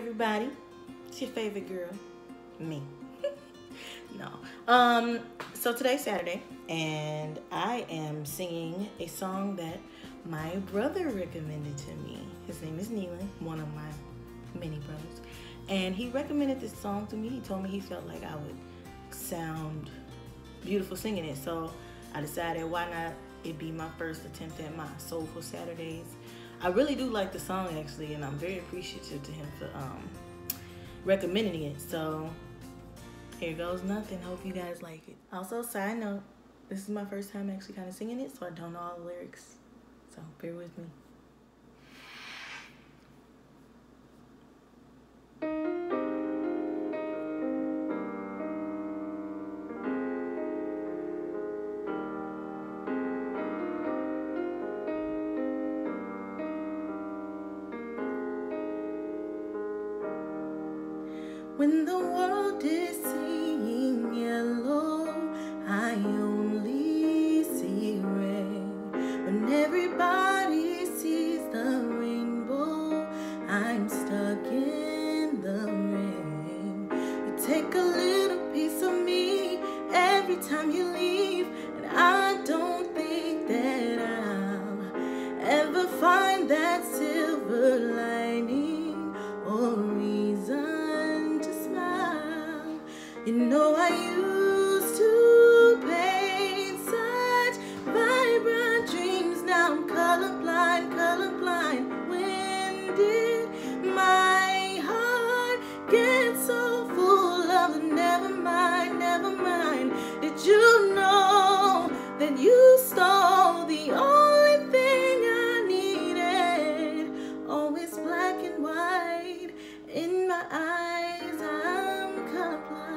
everybody. It's your favorite girl, me. No. So today's Saturday, and I am singing a song that my brother recommended to me. His name is Neelan, one of my many brothers. And he recommended this song to me. He told me he felt like I would sound beautiful singing it. So I decided, why not it be my first attempt at my Soulful Saturdays. I really do like the song, actually, and I'm very appreciative to him for recommending it. So here goes nothing. Hope you guys like it. Also, side note, this is my first time actually kind of singing it, so I don't know all the lyrics. So bear with me. When the world is seeing yellow, I only see red. When everybody sees the rainbow, I'm stuck in the rain. You take a little piece of me every time you leave, and I don't think that I'll ever find that silver lining or reason. You know, I used to paint such vibrant dreams. Now I'm colorblind, colorblind. When did my heart get so full of the never mind, never mind? Did you know that you stole the only thing I needed? Always black and white in my eyes, I'm colorblind.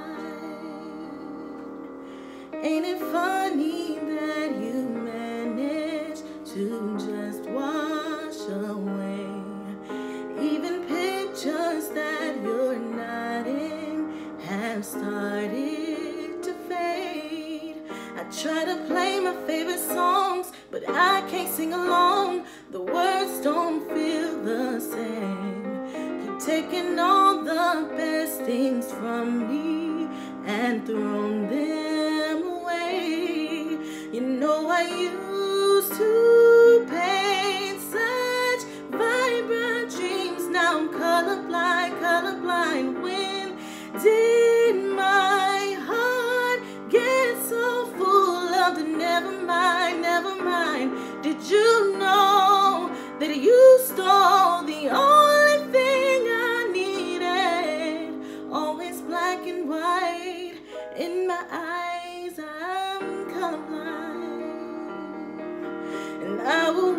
Ain't it funny that you managed to just wash away even pictures that you're not in have started to fade. I try to play my favorite songs, but I can't sing along. The words don't feel the same. You've taken all the best things from me and thrown them away. You know, I used to paint such vibrant dreams. Now I'm colorblind, colorblind. When did my heart get so full of the never mind, never mind? Did you know that you stole the only thing I needed? Always black and white in my eyes, I'm colorblind. And I will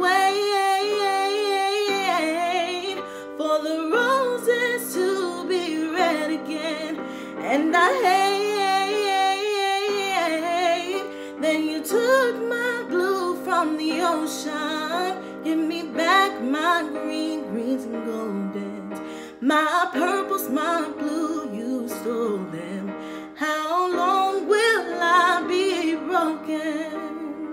wait for the roses to be red again. And I hate that you took my blue from the ocean. Give me back my green, greens and goldens. My purples, my blue, you stole them. How long will I be broken?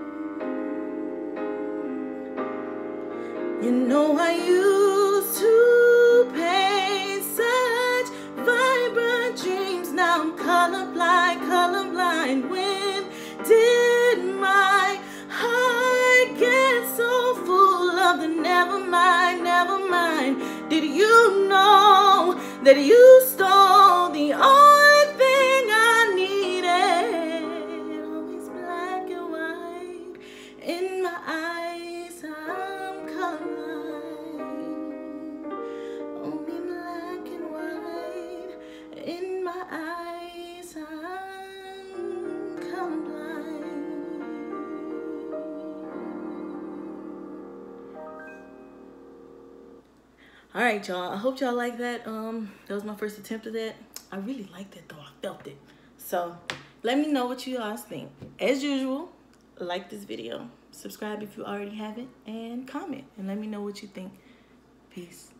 You know, I used to paint such vibrant dreams. Now I'm colorblind, colorblind. When did my heart get so full of the never mind, never mind? Did you know that you stole the only thing I needed? Always black and white in my eyes, I'm colorblind. Only black and white in my eyes, I'm colorblind. All right, y'all. I hope y'all like that. That was my first attempt at that. I really liked it, though. I felt it. So let me know what you guys think. As usual, like this video, subscribe if you already haven't, and comment and let me know what you think. Peace.